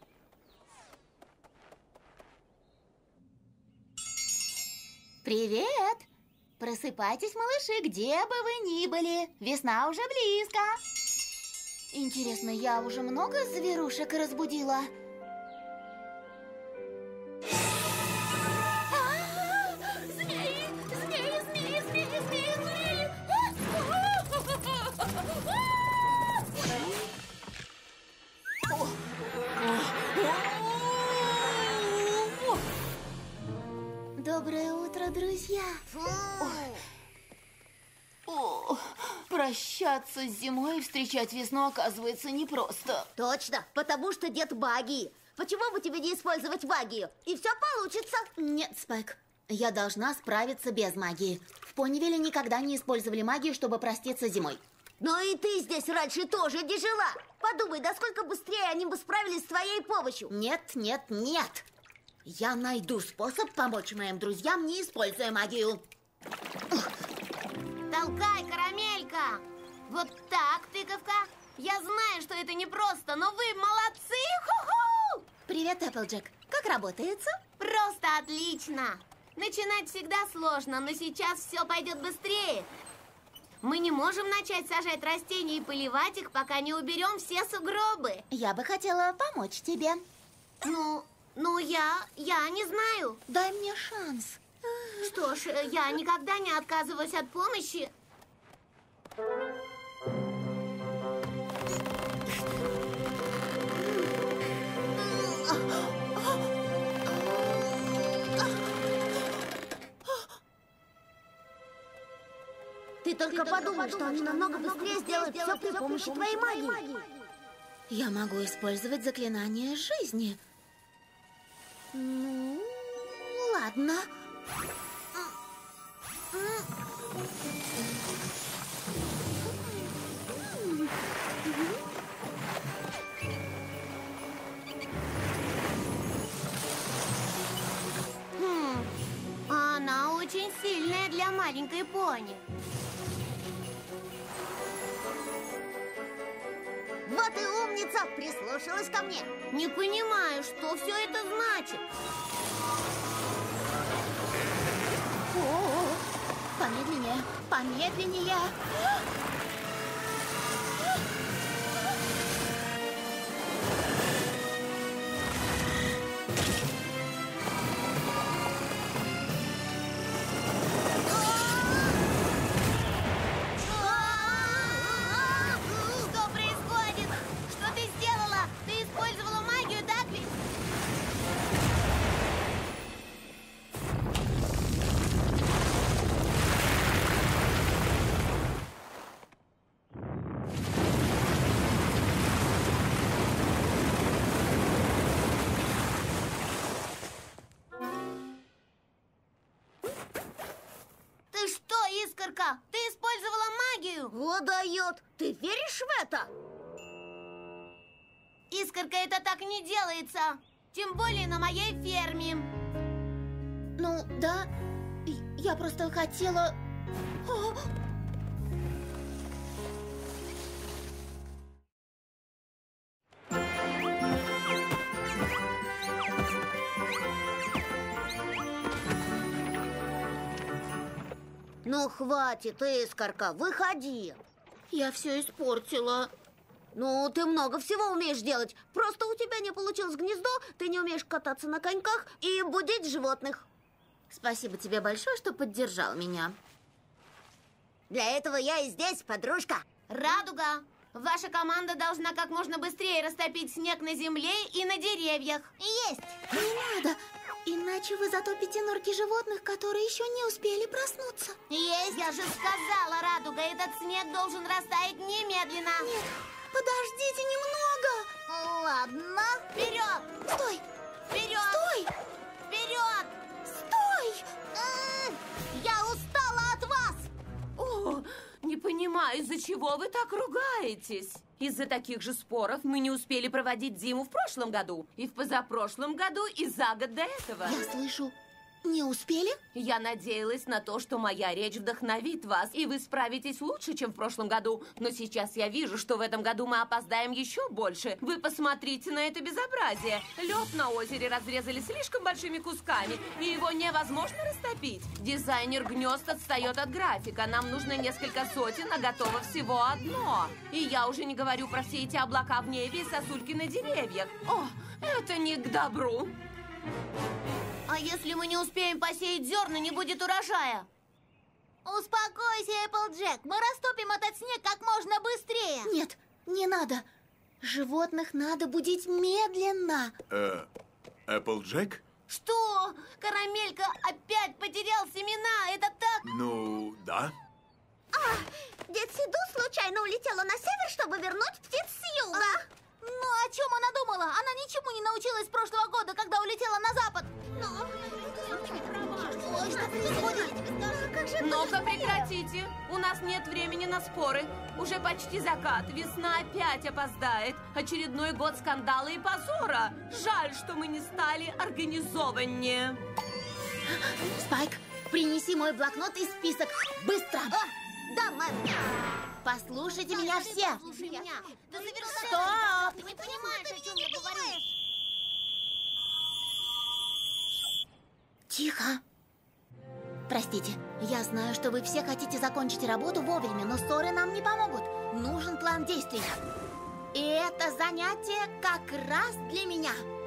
Привет! Просыпайтесь, малыши, где бы вы ни были. Весна уже близко. Интересно, я уже много зверушек разбудила? Змеи! Змеи, змеи, змеи, змеи, змеи! Доброе утро, друзья. О, прощаться с зимой и встречать весну оказывается непросто. Точно, потому что дед Баги. Почему бы тебе не использовать магию? И все получится. Нет, Спайк, я должна справиться без магии. В Понивилле никогда не использовали магию, чтобы проститься зимой. Но и ты здесь раньше тоже не жила. Подумай, насколько быстрее они бы справились с твоей помощью. Нет, нет, нет. Я найду способ помочь моим друзьям, не используя магию. Толкай, Карамелька! Вот так, тыковка. Я знаю, что это непросто, но вы молодцы! Ху-ху! Привет, Эпплджек. Как работается? Просто отлично! Начинать всегда сложно, но сейчас все пойдет быстрее. Мы не можем начать сажать растения и поливать их, пока не уберем все сугробы. Я бы хотела помочь тебе. Ну, ну я, я не знаю. Дай мне шанс. Что ж, я никогда не отказываюсь от помощи. Ты только подумай, что они намного быстрее сделают все при помощи твоей магии. Я могу использовать заклинание жизни. Ну, ладно. Хм, она очень сильная для маленькой пони. Вот и умница, прислушалась ко мне. Не понимаю, что все это значит. О, помедленнее, помедленнее. Что происходит? Что ты сделала? Ты использовала магию, так ведь? Ты что, Искорка? Ты использовала магию? Вот дает. Ты веришь в это? Искорка, это так не делается. Тем более на моей ферме. Ну, да, я просто хотела... О! Ну, хватит, Искорка, выходи. Я все испортила. Ну, ты много всего умеешь делать. Просто у тебя не получилось гнездо, ты не умеешь кататься на коньках и будить животных. Спасибо тебе большое, что поддержал меня. Для этого я и здесь, подружка. Радуга, ваша команда должна как можно быстрее растопить снег на земле и на деревьях. Есть! Не надо, иначе вы затопите норки животных, которые еще не успели проснуться. Есть! Я же сказала, Радуга, этот снег должен растаять немедленно. Нет, подождите немного. Ладно. Вперед! Стой! Вперед! Стой! Вперед! Стой! Я устала от вас! О, не понимаю, из-за чего вы так ругаетесь? Из-за таких же споров мы не успели проводить зиму в прошлом году, и в позапрошлом году, и за год до этого. Я слышу, не успели? Я надеялась на то, что моя речь вдохновит вас, и вы справитесь лучше, чем в прошлом году. Но сейчас я вижу, что в этом году мы опоздаем еще больше. Вы посмотрите на это безобразие. Лед на озере разрезали слишком большими кусками, и его невозможно растопить. Дизайнер гнезд отстает от графика. Нам нужно несколько сотен, а готово всего одно. И я уже не говорю про все эти облака в небе и сосульки на деревьях. О, это не к добру. А если мы не успеем посеять зерна, не будет урожая? Успокойся, Эпплджек. Мы растопим этот снег как можно быстрее. Нет, не надо. Животных надо будить медленно. Э, Эпплджек? Что? Карамелька опять потерял семена? Это так? Ну, да. А, дед Сиду случайно улетела на север, чтобы вернуть птиц с юга. Ну, о чем она думала? Она ничего Чему не научилась с прошлого года, когда улетела на запад? Ой, что происходит? Ну-ка, прекратите. У нас нет времени на споры. Уже почти закат. Весна опять опоздает. Очередной год скандала и позора. Жаль, что мы не стали организованнее. Спайк, принеси мой блокнот и список. Быстро! Да, мэм. Послушайте меня все. Слушай меня. Ты Стоп! Ты не понимаешь, о чем я говорю. Тихо. Простите, я знаю, что вы все хотите закончить работу вовремя, но ссоры нам не помогут. Нужен план действий. И это занятие как раз для меня.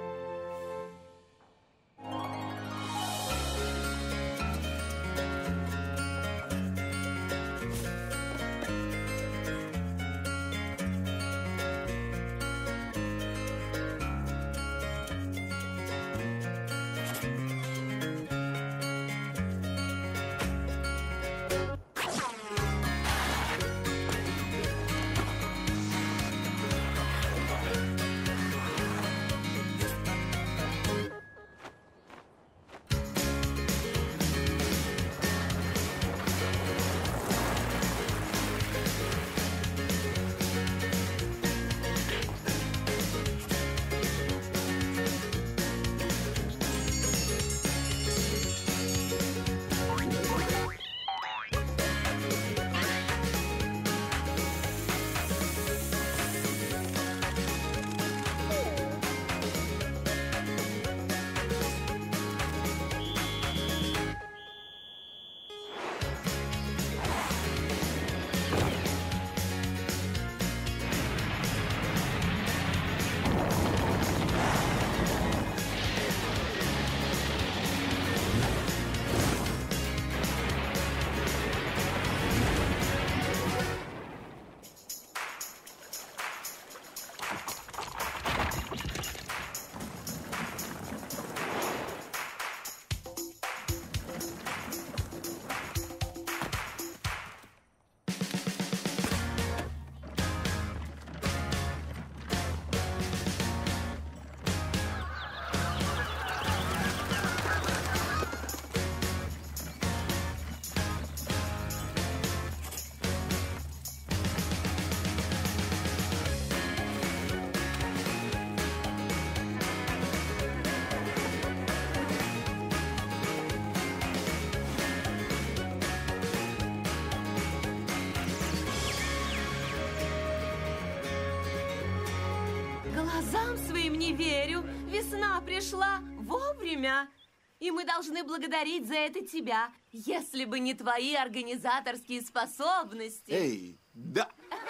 Глазам своим не верю. Весна пришла вовремя. И мы должны благодарить за это тебя. Если бы не твои организаторские способности. Эй, да.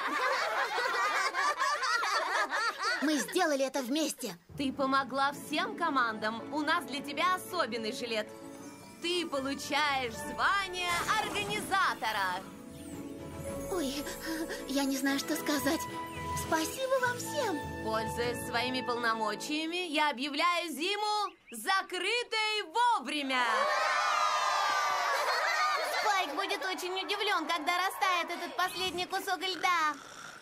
Мы сделали это вместе. Ты помогла всем командам. У нас для тебя особенный жилет. Ты получаешь звание организатора. Ой, я не знаю, что сказать. Спасибо вам всем. Пользуясь своими полномочиями, я объявляю зиму закрытой вовремя. Спайк будет очень удивлен, когда растает этот последний кусок льда.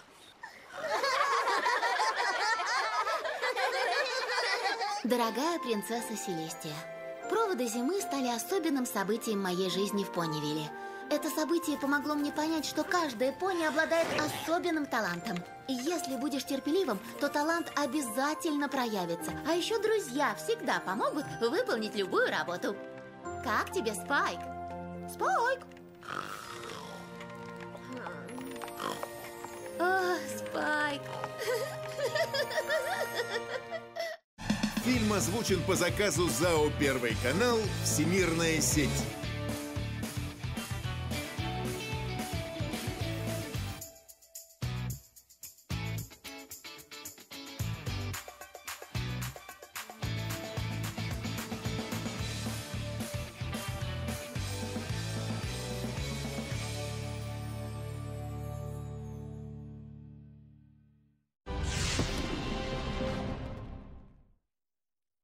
Дорогая принцесса Селестия, проводы зимы стали особенным событием моей жизни в Понивилле. Это событие помогло мне понять, что каждая пони обладает особенным талантом. И если будешь терпеливым, то талант обязательно проявится. А еще друзья всегда помогут выполнить любую работу. Как тебе, Спайк? Спайк! О, Спайк! Фильм озвучен по заказу ЗАО «Первый канал. Всемирная сеть».